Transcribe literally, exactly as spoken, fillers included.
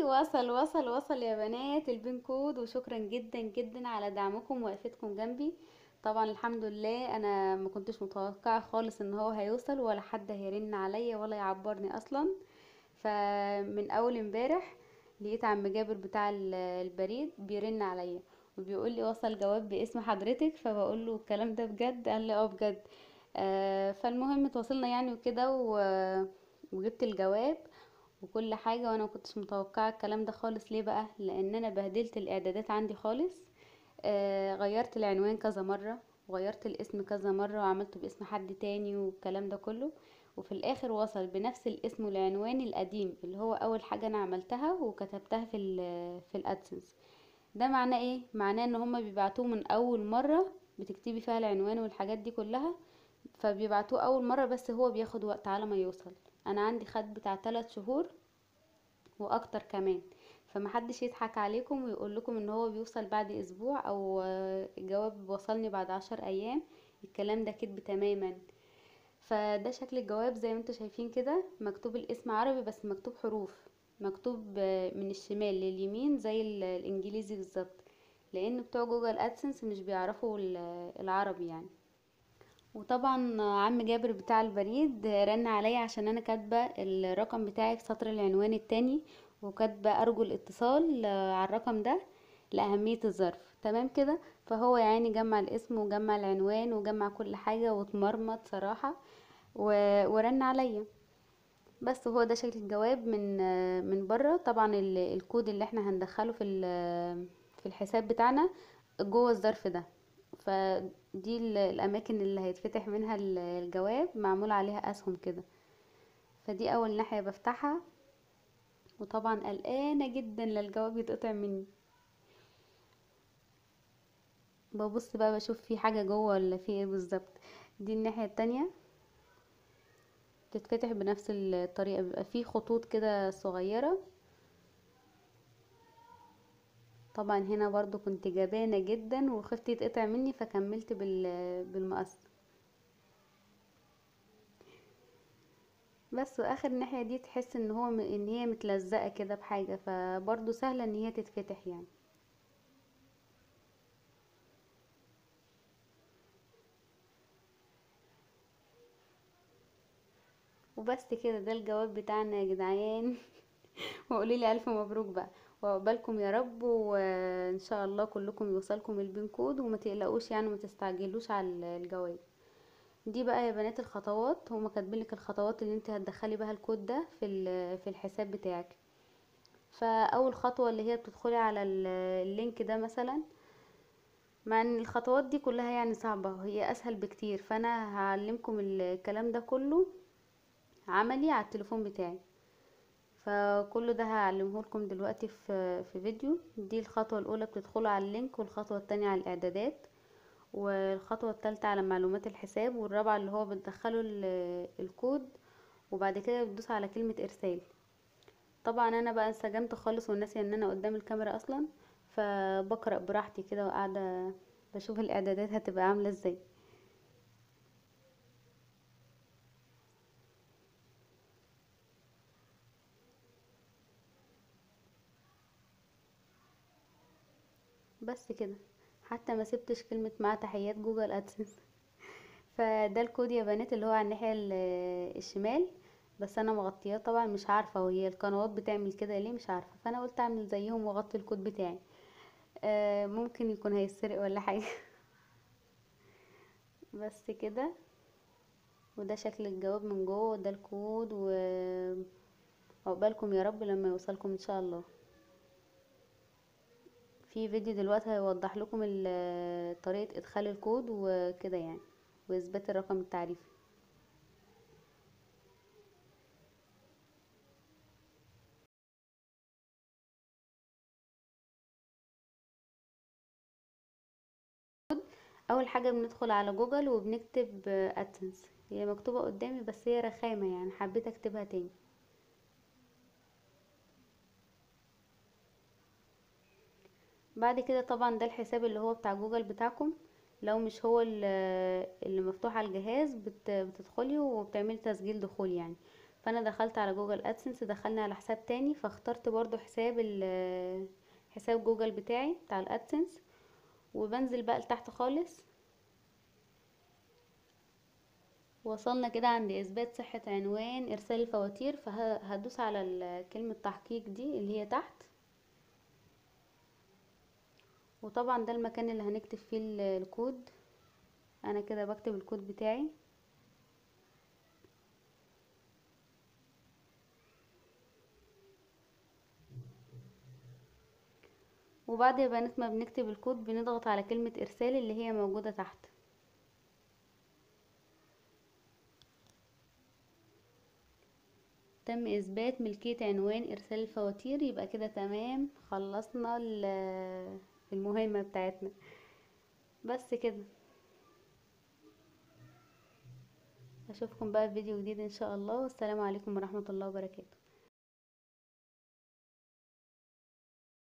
وصل وصل وصل يا بنات البين كود، وشكرا جدا جدا على دعمكم ووقفتكم جنبي. طبعا الحمد لله، انا ما كنتش متوقعه خالص ان هو هيوصل، ولا حد هيرن عليا ولا يعبرني اصلا. فمن اول امبارح لقيت عم جابر بتاع ال- البريد بيرن عليا وبيقول لي وصل جواب باسم حضرتك، فبقول له الكلام ده بجد؟ قال لي اه بجد. آه فالمهم اتواصلنا يعني وكده و- وجبت الجواب وكل حاجة، وانا مكنتش متوقعة الكلام ده خالص. ليه بقى؟ لان انا بهدلت الاعدادات عندي خالص. آه غيرت العنوان كذا مرة، وغيرت الاسم كذا مرة، وعملته باسم حد تاني والكلام ده كله. وفي الاخر وصل بنفس الاسم والعنوان القديم اللي هو اول حاجة انا عملتها وكتبتها في ال في الادسنس. ده معناه ايه؟ معناه ان هما بيبعتوه من اول مرة، بتكتبي فيها العنوان والحاجات دي كلها، فبيبعتوه اول مرة، بس هو بياخد وقت على ما يوصل. انا عندي خد بتاع ثلاث شهور واكتر كمان. فمحدش يضحك عليكم ويقول لكم ان هو بيوصل بعد اسبوع او آه، الجواب وصلني بعد عشر ايام. الكلام ده كذب تماما. فده شكل الجواب زي ما انتوا شايفين كده، مكتوب الاسم عربي بس مكتوب حروف، مكتوب آه، من الشمال لليمين زي ال- الانجليزي بالظبط، لان بتوع جوجل ادسنس مش بيعرفوا ال- العربي يعني. وطبعا عم جابر بتاع البريد رن عليا عشان انا كاتبه الرقم بتاعي في سطر العنوان التاني، وكاتبه ارجو الاتصال آه، على الرقم ده لأهمية الظرف. تمام كده. فهو يعني جمع الاسم وجمع العنوان وجمع كل حاجة واتمرمط صراحة و... ورن عليا. بس هو ده شكل الجواب من آه، من بره. طبعا ال- الكود اللي احنا هندخله في ال- في الحساب بتاعنا جوه الظرف ده. فدي ال- الاماكن اللي هيتفتح منها ال- الجواب معمول عليها اسهم كده. فدي اول ناحية بفتحها، وطبعا قلقانة جدا للجواب يتقطع مني. ببص بقى بشوف في حاجة جوه ولا في ايه بالظبط. دي الناحية التانية، تتفتح بنفس الطريقة، بيبقى فيه خطوط كده صغيرة. طبعا هنا برضو كنت جبانة جدا وخفت يتقطع مني، فكملت بال بالمقص. بس واخر ناحية دي تحس ان هو م- ان هي متلزقة كده بحاجة، فبرضو سهلة ان هي تتفتح يعني. وبس كده، ده الجواب بتاعنا يا جدعان. وقولي لي الف مبروك بقى، وعقبالكم يا رب، وان شاء الله كلكم يوصلكم البين كود، وما تقلقوش يعني، ما تستعجلوش على الجواب. دي بقى يا بنات الخطوات، هما كاتبين لك الخطوات اللي انت هتدخلي بها الكود ده في ال- في الحساب بتاعك. فاول خطوة اللي هي بتدخلي على ال- اللينك ده مثلا، مع ان الخطوات دي كلها يعني صعبة، هي اسهل بكتير. فانا هعلمكم الكلام ده كله عملي على التليفون بتاعي. فكل ده هعلمه لكم دلوقتي في في فيديو. دي الخطوة الاولى، بتدخلوا على اللينك، والخطوة التانية على الاعدادات، والخطوة التالتة على معلومات الحساب، والرابعة اللي هو بتدخلوا ال- الكود، وبعد كده بتدوس على كلمة ارسال. طبعا انا بقى انسجمت خالص وناسيه ان انا قدام الكاميرا اصلا، فبقرأ براحتي كده وقاعدة بشوف الاعدادات هتبقى عاملة ازاي. بس كده، حتى ما سبتش كلمة مع تحيات جوجل ادسنس. فده الكود يا بنات اللي هو على الناحية ال- الشمال. بس انا مغطياه طبعا، مش عارفة وهي القنوات بتعمل كده ليه، مش عارفة. فانا قلت اعمل زيهم واغطي الكود بتاعي. آه ممكن يكون هيسرق ولا حاجة. بس كده. وده شكل الجواب من جوه، وده الكود، وعقبالكم يا رب لما يوصلكم ان شاء الله. في فيديو دلوقتي هيوضح لكم ال- طريقة ادخال الكود وكده يعني، واثبات الرقم التعريفي. اول حاجة بندخل على جوجل وبنكتب ادسنس. هي مكتوبة قدامي بس هي رخامة يعني، حبيت اكتبها تاني. بعد كده طبعا ده الحساب اللي هو بتاع جوجل بتاعكم. لو مش هو ال- اللي مفتوح على الجهاز، بت- بتدخلي وبتعملي تسجيل دخول يعني. فانا دخلت على جوجل ادسنس، دخلني على حساب تاني، فاخترت برضو حساب ال حساب جوجل بتاعي بتاع الادسنس. وبنزل بقى لتحت خالص، وصلنا كده عند اثبات صحة عنوان ارسال الفواتير، فهدوس على ال- كلمة تحقيق دي اللي هي تحت. وطبعا ده المكان اللي هنكتب فيه ال- الكود. انا كده بكتب الكود بتاعي. وبعد يا بنات ما بنكتب الكود بنضغط على كلمة ارسال اللي هي موجودة تحت. تم اثبات ملكية عنوان ارسال الفواتير. يبقى كده تمام، خلصنا ال- المهمة بتاعتنا. بس كده. اشوفكم بقى في فيديو جديد ان شاء الله، والسلام عليكم ورحمة الله وبركاته.